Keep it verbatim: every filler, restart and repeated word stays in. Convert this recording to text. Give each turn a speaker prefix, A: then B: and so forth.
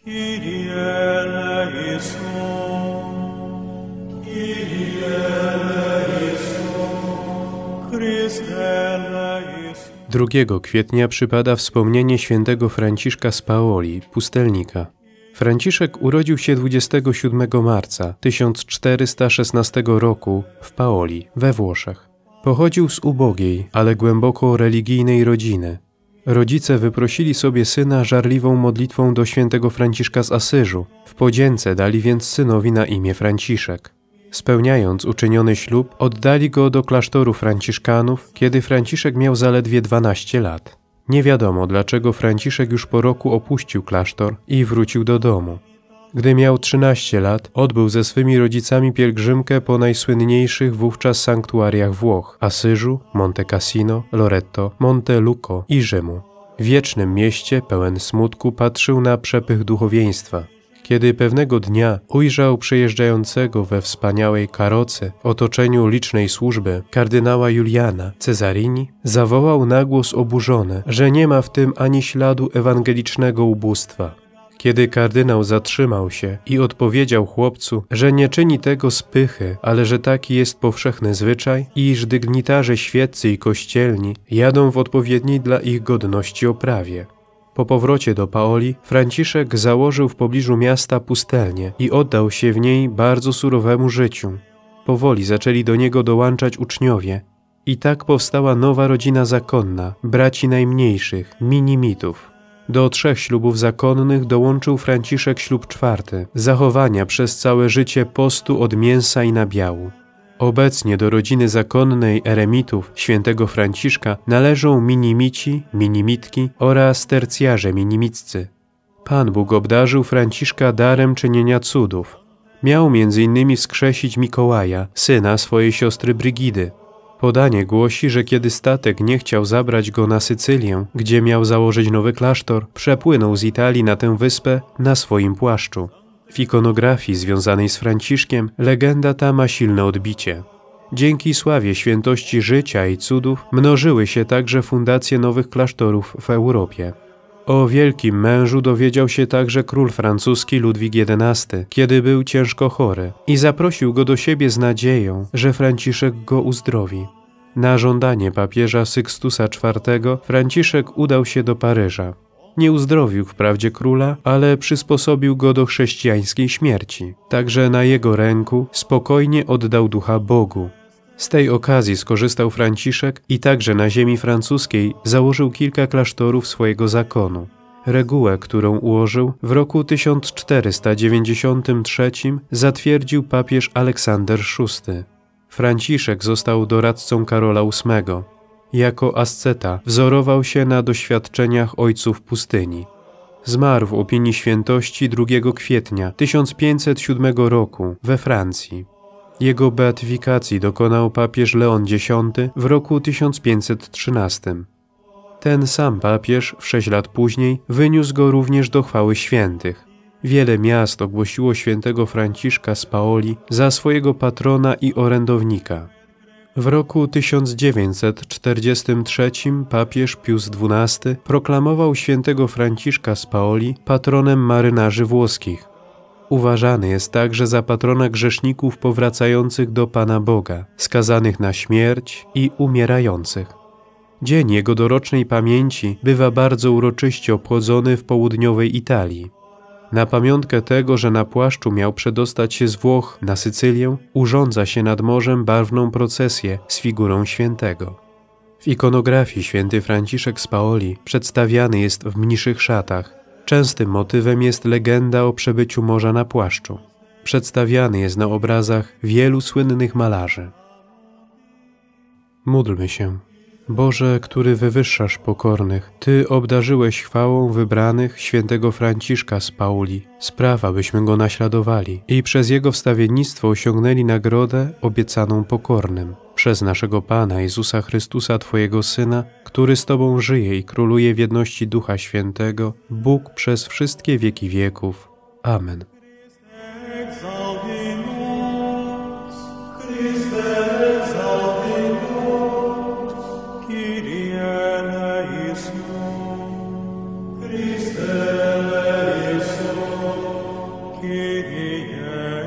A: Kyrie eleison, Kyrie eleison, Chryste eleison.
B: drugiego kwietnia przypada wspomnienie świętego Franciszka z Paoli, pustelnika. Franciszek urodził się dwudziestego siódmego marca tysiąc czterysta szesnastego roku w Paoli, we Włoszech. Pochodził z ubogiej, ale głęboko religijnej rodziny. Rodzice wyprosili sobie syna żarliwą modlitwą do świętego Franciszka z Asyżu. W podzięce dali więc synowi na imię Franciszek. Spełniając uczyniony ślub, oddali go do klasztoru franciszkanów, kiedy Franciszek miał zaledwie dwanaście lat. Nie wiadomo, dlaczego Franciszek już po roku opuścił klasztor i wrócił do domu. Gdy miał trzynaście lat, odbył ze swymi rodzicami pielgrzymkę po najsłynniejszych wówczas sanktuariach Włoch: Asyżu, Monte Cassino, Loreto, Monte Luco i Rzymu. W wiecznym mieście, pełen smutku, patrzył na przepych duchowieństwa. Kiedy pewnego dnia ujrzał przejeżdżającego we wspaniałej karocy, w otoczeniu licznej służby, kardynała Juliana Cesarini, zawołał na głos oburzony, że nie ma w tym ani śladu ewangelicznego ubóstwa. Kiedy kardynał zatrzymał się i odpowiedział chłopcu, że nie czyni tego z pychy, ale że taki jest powszechny zwyczaj i iż dygnitarze świeccy i kościelni jadą w odpowiedniej dla ich godności oprawie. Po powrocie do Paoli Franciszek założył w pobliżu miasta pustelnię i oddał się w niej bardzo surowemu życiu. Powoli zaczęli do niego dołączać uczniowie i tak powstała nowa rodzina zakonna, braci najmniejszych, minimitów. Do trzech ślubów zakonnych dołączył Franciszek ślub czwarty, zachowania przez całe życie postu od mięsa i nabiału. Obecnie do rodziny zakonnej eremitów świętego Franciszka należą minimici, minimitki oraz tercjarze minimiccy. Pan Bóg obdarzył Franciszka darem czynienia cudów. Miał między innymi wskrzesić Mikołaja, syna swojej siostry Brygidy. Podanie głosi, że kiedy statek nie chciał zabrać go na Sycylię, gdzie miał założyć nowy klasztor, przepłynął z Italii na tę wyspę na swoim płaszczu. W ikonografii związanej z Franciszkiem legenda ta ma silne odbicie. Dzięki sławie świętości życia i cudów mnożyły się także fundacje nowych klasztorów w Europie. O wielkim mężu dowiedział się także król francuski Ludwik jedenasty, kiedy był ciężko chory i zaprosił go do siebie z nadzieją, że Franciszek go uzdrowi. Na żądanie papieża Sykstusa czwartego Franciszek udał się do Paryża. Nie uzdrowił wprawdzie króla, ale przysposobił go do chrześcijańskiej śmierci. Także na jego ręku spokojnie oddał ducha Bogu. Z tej okazji skorzystał Franciszek i także na ziemi francuskiej założył kilka klasztorów swojego zakonu. Regułę, którą ułożył, w roku tysiąc czterysta dziewięćdziesiątym trzecim zatwierdził papież Aleksander szósty. Franciszek został doradcą Karola ósmego. Jako asceta wzorował się na doświadczeniach ojców pustyni. Zmarł w opinii świętości drugiego kwietnia tysiąc pięćset siódmego roku we Francji. Jego beatyfikacji dokonał papież Leon dziesiąty w roku tysiąc pięćset trzynastym. Ten sam papież w sześć lat później wyniósł go również do chwały świętych. Wiele miast ogłosiło świętego Franciszka z Paoli za swojego patrona i orędownika. W roku tysiąc dziewięćset czterdziestym trzecim papież Pius dwunasty proklamował świętego Franciszka z Paoli patronem marynarzy włoskich. Uważany jest także za patrona grzeszników powracających do Pana Boga, skazanych na śmierć i umierających. Dzień jego dorocznej pamięci bywa bardzo uroczyście obchodzony w południowej Italii. Na pamiątkę tego, że na płaszczu miał przedostać się z Włoch na Sycylię, urządza się nad morzem barwną procesję z figurą świętego. W ikonografii święty Franciszek z Paoli przedstawiany jest w mniszych szatach. Częstym motywem jest legenda o przebyciu morza na płaszczu. Przedstawiany jest na obrazach wielu słynnych malarzy. Módlmy się. Boże, który wywyższasz pokornych, Ty obdarzyłeś chwałą wybranych świętego Franciszka z Paoli. Spraw, abyśmy go naśladowali i przez jego wstawiennictwo osiągnęli nagrodę obiecaną pokornym. Przez naszego Pana Jezusa Chrystusa, Twojego Syna, który z Tobą żyje i króluje w jedności Ducha Świętego, Bóg przez wszystkie wieki wieków. Amen.
A: Christe eleison, Kyrie